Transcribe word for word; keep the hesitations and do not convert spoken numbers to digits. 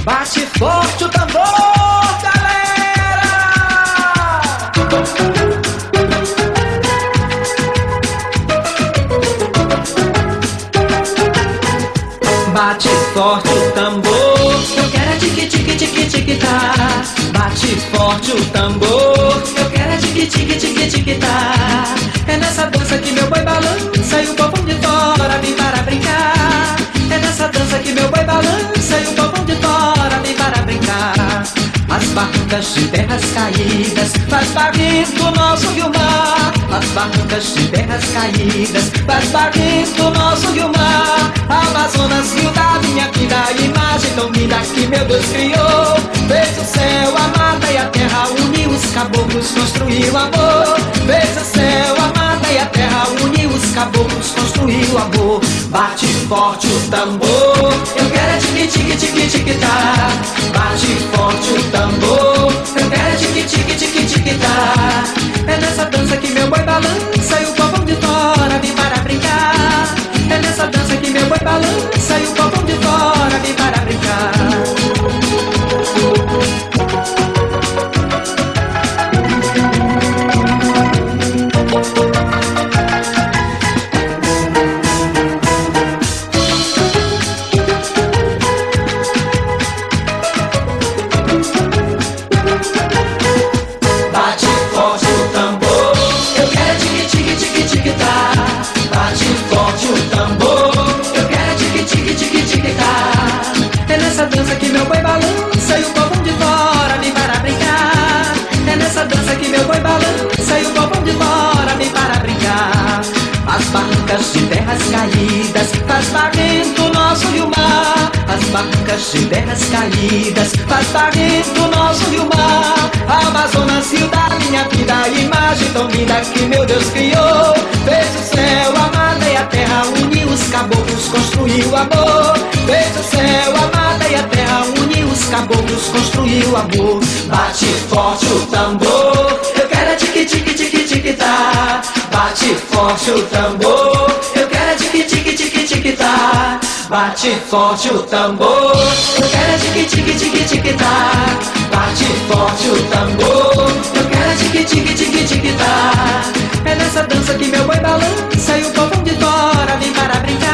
Bate forte o tambor, galera! Bate forte o tambor, eu quero é tique tique tique tique tá. Bate forte o tambor, eu quero é tique tique tique tique tá. É nessa dança que meu boi balança e o povão de fora vem para brincar. É nessa dança que meu boi balança e o povão de fora vem para brincar. As barrancas de terras caídas faz barrento o nosso rio mar. As barrancas de terras caídas faz barrento o nosso rio mar. Amazonas, rio da minha vida, imagem tão linda que meu Deus criou. Fez o céu, a mata e a terra, uniu os caboclos, construiu amor. Fez o céu, a mata e a terra, uniu os caboclos, construiu amor. Bate forte o tambor, eu quero é tique tique tique tique tá. Bate forte o tambor, eu quero é tique tique tique tique tá. É nessa dança que meu boi balança e o povão de fora vem para brincar. É nessa dança que meu boi balança e o povão de fora vem para brincar. De terras caídas faz barrento o nosso rio mar. As barrancas de terras caídas faz barrento o nosso rio mar. Amazonas, rio da minha vida, imagem tão linda que meu Deus criou. Fez o céu, a mata e a terra, uniu os caboclos, construiu amor. Fez o céu, a mata e a terra, uniu os caboclos, construiu amor. Bate forte o tambor, eu quero é tique tique tique tique tá. Bate forte o tambor, eu quero é tique tique tique tique tá. Bate forte o tambor, eu quero é tique tique tique tique tá. Bate forte o tambor, eu quero é tique tique tique tique tá. É nessa dança que meu boi balança e o povão de fora vem para brincar.